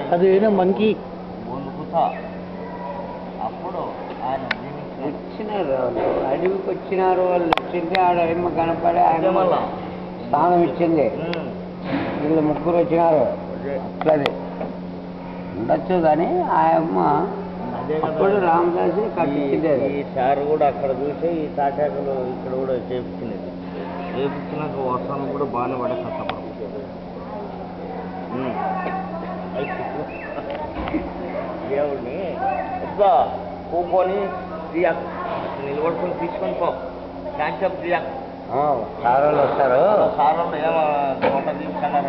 అదేనా మంకీ అప్పుడు ఆయన వచ్చినారు వాళ్ళు అడవికి వచ్చినారు వాళ్ళు వచ్చింది ఆడ ఏమో కనపడి ఆయన స్థానం ఇచ్చింది వీళ్ళు ముగ్గురు వచ్చినారు అట్లది ఉండొచ్చు కానీ ఆయమ్మ అప్పుడు రామదాసు కట్టించింది ఈ సార్ కూడా అక్కడ చూసి ఈ తాటాకులు ఇక్కడ కూడా చేపించినది చేపించినాక వర్షానికి కూడా బాగానే పడే కష్టపడదు దేవుడిని ఇట్లా కూకొని తీయాలి నిలబడుకొని తీసుకొని పో క్యాన్సప్ తీయాలి సార్ వాళ్ళు వస్తారు సార్ వాళ్ళు ఏమో ఫోటో తీసుకున్నారు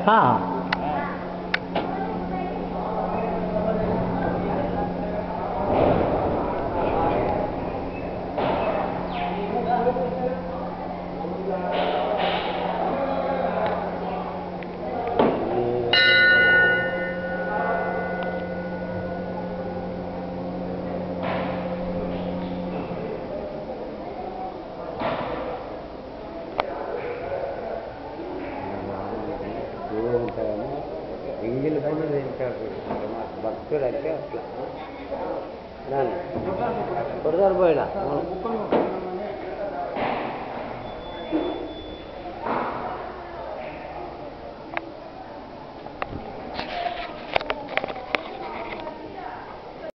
ఎంగిల్ పైన తింటాడు భక్తుడు అంటే అట్లా కొడతారు పోయినా